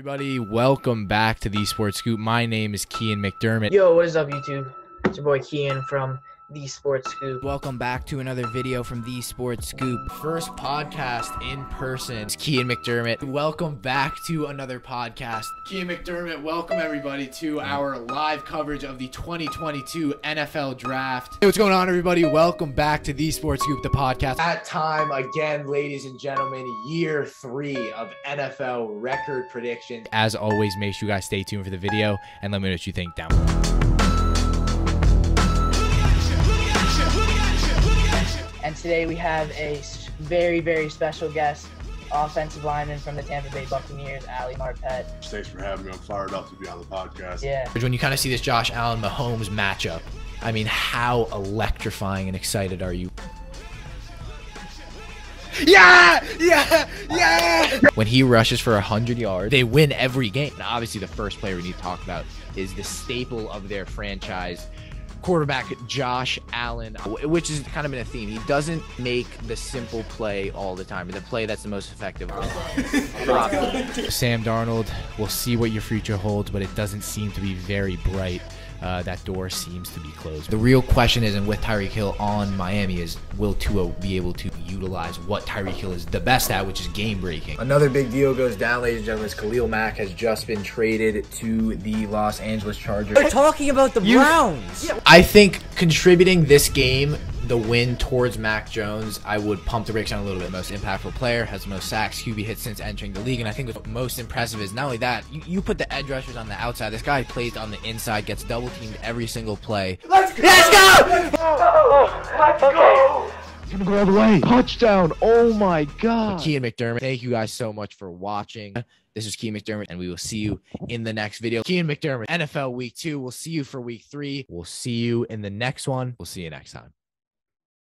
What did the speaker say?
Everybody, welcome back to The Sports Scoop. My name is Kian McDermott. Yo, what is up, YouTube? It's your boy Kian from The Sports Scoop. Welcome back to another video from The Sports Scoop. First podcast in person. It's Kian McDermott. Welcome back to another podcast. Kian McDermott, welcome everybody to our live coverage of the 2022 NFL Draft. Hey, what's going on, everybody? Welcome back to The Sports Scoop, the podcast. At time again, ladies and gentlemen, year 3 of NFL record predictions. As always, make sure you guys stay tuned for the video and let me know what you think down below. And today we have a very, very special guest, offensive lineman from the Tampa Bay Buccaneers, Ali Marpet. Thanks for having me. I'm fired up to be on the podcast. Yeah. When you kind of see this Josh Allen-Mahomes matchup, I mean, how electrifying and excited are you? Yeah! When he rushes for 100 yards, they win every game. And obviously, the first player we need to talk about is the staple of their franchise, quarterback Josh Allen, which has kind of been a theme. He doesn't make the simple play all the time, the play that's the most effective. Sam Darnold, we'll see what your future holds, but it doesn't seem to be very bright. That door seems to be closed. The real question is, and with Tyreek Hill on Miami, is will Tua be able to utilize what Tyreek Hill is the best at, which is game breaking? Another big deal goes down, ladies and gentlemen. Khalil Mack has just been traded to the Los Angeles Chargers. We're talking about the Browns. I think contributing this game, the win towards Mac Jones, I would pump the brakes on a little bit. Most impactful player, has the most sacks, QB hits since entering the league, and I think what's most impressive is not only that, you put the edge rushers on the outside. This guy plays on the inside, gets double teamed every single play. Let's go! Let's go! He's gonna go all the way. Touchdown! Oh my God! Kian McDermott, thank you guys so much for watching. This is Kian McDermott, and we will see you in the next video. Kian McDermott, NFL Week 2. We'll see you for Week 3. We'll see you in the next one. We'll see you next time.